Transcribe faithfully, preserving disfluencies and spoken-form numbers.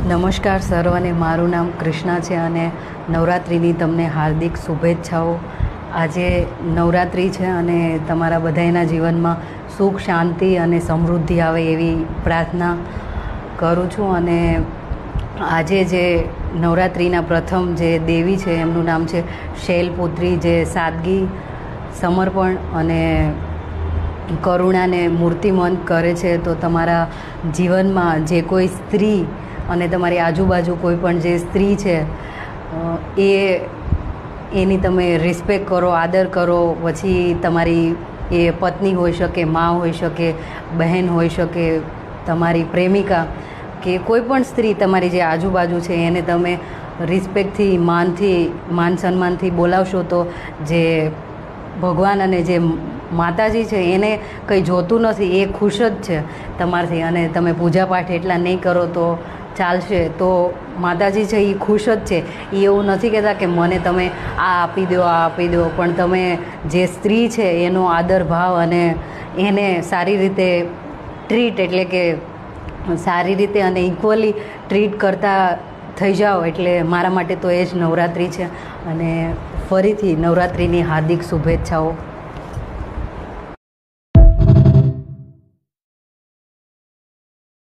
નમસ્કાર સર્વને, મારું નામ કૃષ્ણા છે અને નવરાત્રિની તમને હાર્દિક શુભેચ્છાઓ. આજે નવરાત્રિ છે અને તમારા બધાના જીવનમાં સુખ, શાંતિ અને સમૃદ્ધિ આવે એવી પ્રાર્થના કરું છું. અને આજે જે નવરાત્રિના પ્રથમ જે દેવી છે એમનું નામ છે શૈલપુત્રી, જે સાદગી, સમર્પણ અને કરુણાને મૂર્તિમંત કરે છે. તો તમારા જીવનમાં જે કોઈ સ્ત્રી અને તમારી આજુબાજુ કોઈ પણ જે સ્ત્રી છે એ એની તમે રિસ્પેક્ટ કરો, આદર કરો. પછી તમારી એ પત્ની હોઈ શકે, મા હોઈ શકે, બહેન હોઈ શકે, તમારી પ્રેમિકા કે કોઈ પણ સ્ત્રી તમારી જે આજુબાજુ છે એને તમે રિસ્પેક્ટથી, માનથી, માન સન્માનથી બોલાવશો તો જે ભગવાન અને જે માતાજી છે એને કંઈ જોતું નથી, એ ખુશ જ છે તમારથી. અને તમે પૂજાપાઠ એટલા નહીં કરો તો ચાલશે, તો માતાજી છે એ ખુશ જ છે. એ એવું નથી કહેતા કે મને તમે આ આપી દો, આ આપી દો, પણ તમે જે સ્ત્રી છે એનો આદર ભાવ અને એને સારી રીતે ટ્રીટ, એટલે કે સારી રીતે અને ઇક્વલી ટ્રીટ કરતા થઈ જાઓ, એટલે મારા માટે તો એ જ નવરાત્રિ છે. અને ફરીથી નવરાત્રિની હાર્દિક શુભેચ્છાઓ.